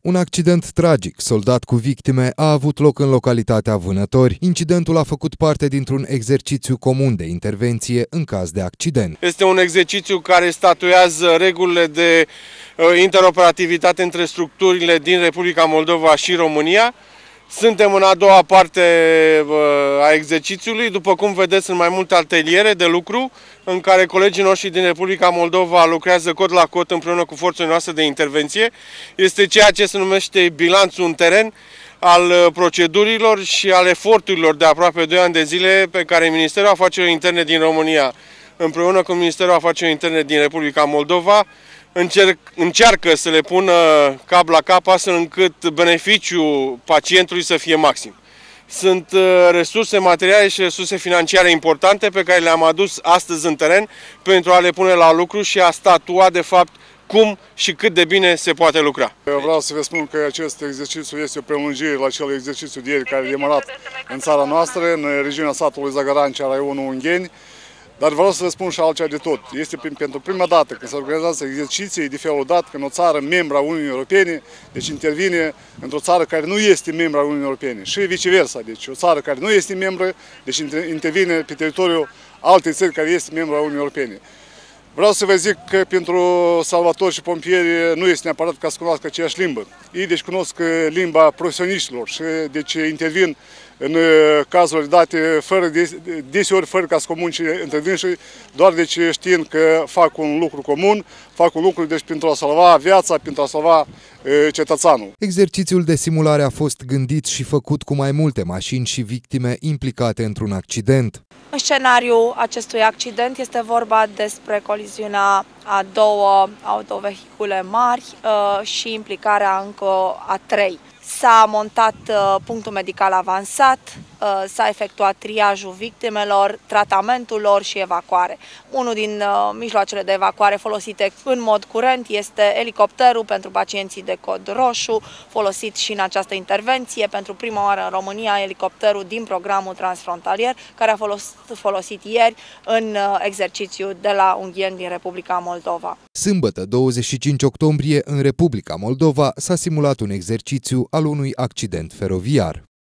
Un accident tragic, soldat cu victime, a avut loc în localitatea Vânători. Incidentul a făcut parte dintr-un exercițiu comun de intervenție în caz de accident. Este un exercițiu care statuează regulile de interoperativitate între structurile din Republica Moldova și România. Suntem în a doua parte a exercițiului. După cum vedeți, sunt mai multe ateliere de lucru în care colegii noștri din Republica Moldova lucrează cot la cot împreună cu forțele noastre de intervenție. Este ceea ce se numește bilanțul în teren al procedurilor și al eforturilor de aproape 2 ani de zile pe care Ministerul Afacerilor Interne din România împreună cu Ministerul Afacerilor Interne din Republica Moldova încearcă să le pună cap la cap astfel încât beneficiul pacientului să fie maxim. Sunt resurse materiale și resurse financiare importante pe care le-am adus astăzi în teren pentru a le pune la lucru și a statua de fapt cum și cât de bine se poate lucra. Eu vreau să vă spun că acest exercițiu este o prelungire la cel exercițiu de ieri care a demarat în țara noastră, în regiunea satului Zagărancea, raionul Ungheni. Dar vreau să vă spun și altceva de tot. Este pentru prima dată când se organizează exerciții de felul dat, când o țară membra Uniunii Europene, deci intervine într-o țară care nu este membra Uniunii Europene și viceversa. Deci o țară care nu este membră, deci intervine pe teritoriul altei țări care este membra Uniunii Europene. Vreau să vă zic că pentru salvatori și pompieri nu este neapărat ca să cunoască aceeași limbă. Ei deci cunosc limba profesioniștilor și deci intervin în cazurile date deseori fără ca să comunice între dânsii, doar deci știind că fac un lucru comun, fac un lucru deci pentru a salva viața, pentru a salva cetățeanul. Exercițiul de simulare a fost gândit și făcut cu mai multe mașini și victime implicate într-un accident. În scenariul acestui accident este vorba despre coliziunea a 2 autovehicule mari și implicarea încă a 3. S-a montat punctul medical avansat, s-a efectuat triajul victimelor, tratamentul lor și evacuare. Unul din mijloacele de evacuare folosite în mod curent este elicopterul pentru pacienții de cod roșu, folosit și în această intervenție. Pentru prima oară în România, elicopterul din programul transfrontalier, care a fost folosit ieri în exercițiu de la Ungheni din Republica Moldova. Sâmbătă, 25 octombrie, în Republica Moldova s-a simulat un exercițiu al unui accident feroviar.